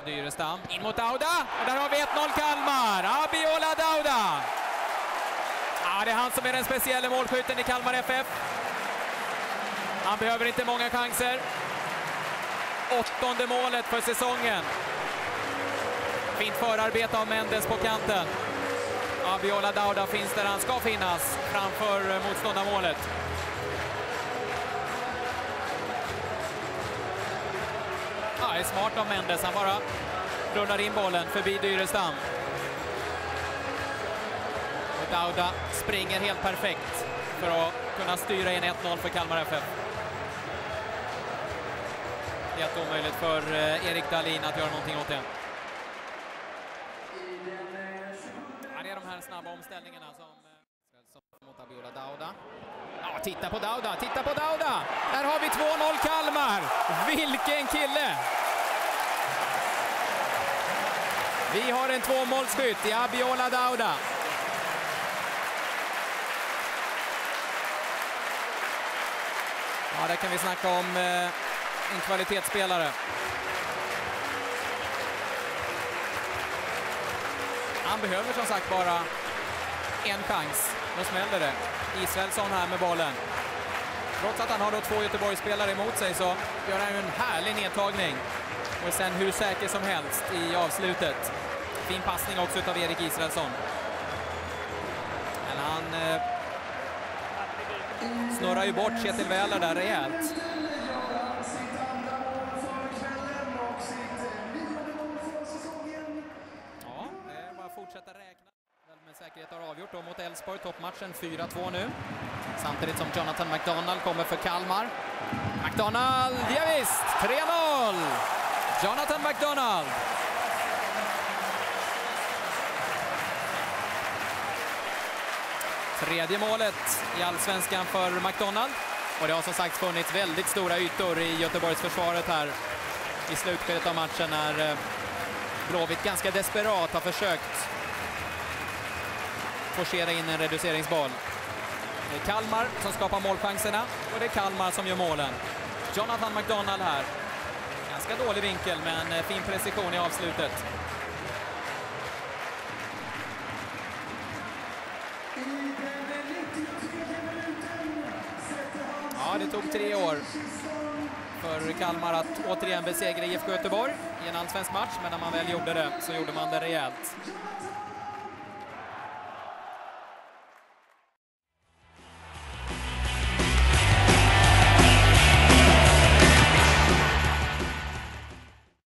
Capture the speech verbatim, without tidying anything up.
av Dyrestam. In mot Dauda. Och där har vi ett noll Kalmar. Abiola Dauda. Ja, det är han som är den speciella målskytten i Kalmar F F. Han behöver inte många chanser. Åttonde målet för säsongen. Fint förarbete av Mendes på kanten. Abiola Dauda finns där han ska finnas framför motståndarmålet. Ja, det är smart av Mendes. Han bara rullar in bollen förbi Dyrestam. Och Dauda springer helt perfekt för att kunna styra in ett noll för Kalmar F F. Det är helt omöjligt för Erik Dahlin att göra någonting åt det. Ja, det är de här snabba omställningarna som mot Abiola Dauda. Ja, titta på Dauda, titta på Dauda! Där har vi två noll Kalmar! Vilken kille! Vi har en tvåmålsskytt i Abiola Dauda. Ja, där kan vi snacka om eh, en kvalitetsspelare. Han behöver som sagt bara en chans. Då smäller det. Israelsson här med bollen. Trots att han har då två Göteborgsspelare emot sig så gör han ju en härlig nedtagning. Och sen hur säker som helst i avslutet. Fin passning också utav Erik Israelsson. Men han eh, snurrar ju bort Kjetil Wähler där rejält. Ja, det är bara att fortsätta räkna. Med säkerhet har avgjort då mot Elfsborg, toppmatchen fyra två nu. Samtidigt som Jonathan McDonald kommer för Kalmar. McDonald, ja visst, tre noll! Jonathan McDonald. Tredje målet i allsvenskan för McDonald. Och det har som sagt funnits väldigt stora ytor i Göteborgs försvaret här i slutskedet av matchen när Blåvitt ganska desperat har försökt forcera in en reduceringsboll. Det är Kalmar som skapar målchanserna och det är Kalmar som gör målen. Jonathan McDonald här. Ganska dålig vinkel men fin precision i avslutet. Ja, det tog tre år för Kalmar att återigen besegra I F K Göteborg i en allsvensk match, men när man väl gjorde det så gjorde man det rejält.